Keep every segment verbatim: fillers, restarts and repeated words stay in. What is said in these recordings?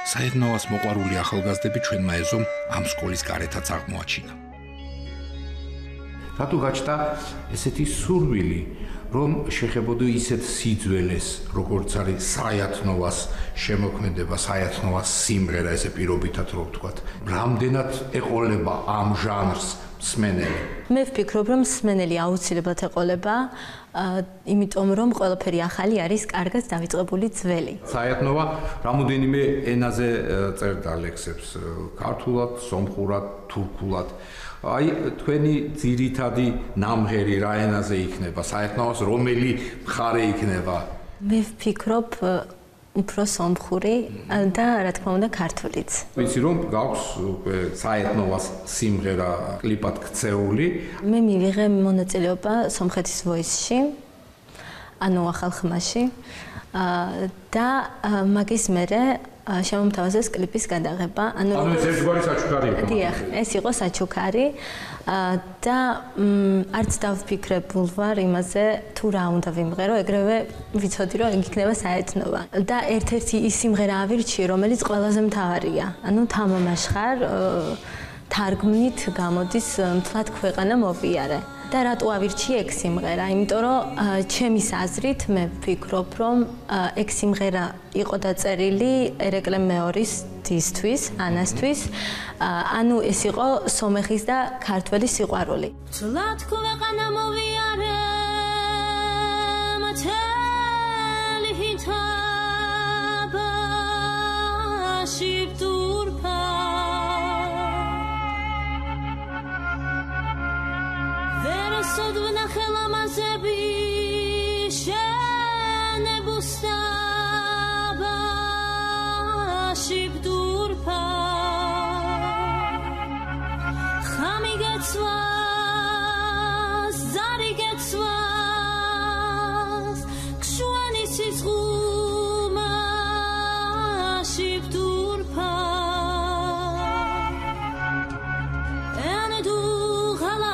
საერთნავას მოყვარული ახალგაზრდები ჩვენმა ეზომ ამ სკოლის გარეთაც აღმოაჩინა. რატო გაჩნდა ესეთი სურვილი, რომ შეხებოდო ისეთ სიძველეს, როგორც არის საერთნავას შემოქმედება, საერთნავას სიმღერა, ესე პირობითად რო ვთქვათ, რამდენად ეყოლება ამ ჟანრს მსმენელი? მე ვფიქრობ, რომ მსმენელი აუცილებლად ეყოლება, იმიტომ რომ ყველაფერი ახალი არის კარგად დავიწყებული ძველი. საერთნოვა რამოდენიმე ენაზე წერდა ლექსებს, ქართულად, სომხურად, თურქულად. აი თქვენი ძირითადი ნამღერი რა ენაზე იქნება? საერთნავას რომელი მხარე იქნება? მე ვფიქრობ უფრო სომხური და რა თქმა უნდა ქართულიც. ვიცი რომ გაქვს საერთნავას სიმღერა კლიპად ქცეული. მე მივიღე მონაწილეობა სომხეთის ვოისში, ანუ ახალ ხმაში და მაგის მერე შემომთავაზეს კლიპის გადაღება. ანუ ეს ერთგვარი საჩუქარი იყო. დიახ, ეს იყო საჩუქარი და არც დავფიქრებულ ვარ იმაზე თუ რა უნდა ვიმღერო, ეგრევე ვიცოდი რომ იქ იქნება საერთნოვა. და ერთ-ერთი ის სიმღერა ავირჩიე, რომელიც ყველაზე მთავარია. ანუ თამამაშ ხარ, თარგმნით გამოდის მთლად ქვეყანა მოვიარე. და რატო ავირჩიე ეგ სიმღერა? იმიტომ რომ ჩემის აზრით მე ვფიქრობ, რომ ეგ სიმღერა იყო დაწერილი ერეკლე მეორის დისთვის, ანასთვის. ანუ ეს იყო სომეხის და ქართველის სიყვარული. მთლად ქვეყანა მოვიარე მათელი ჰითაბაში ვდურფა Sodvna khelama zebi shene bustaba shibdurpa khami getsva zari getsva kshwani sizguma shibdurpa ene du ghala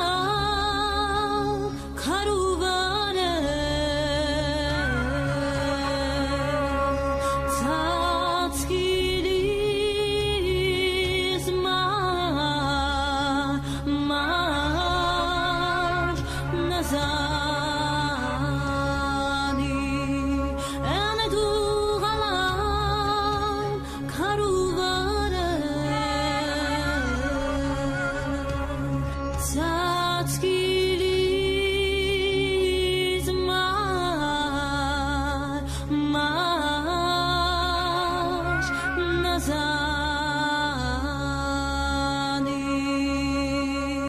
Nazar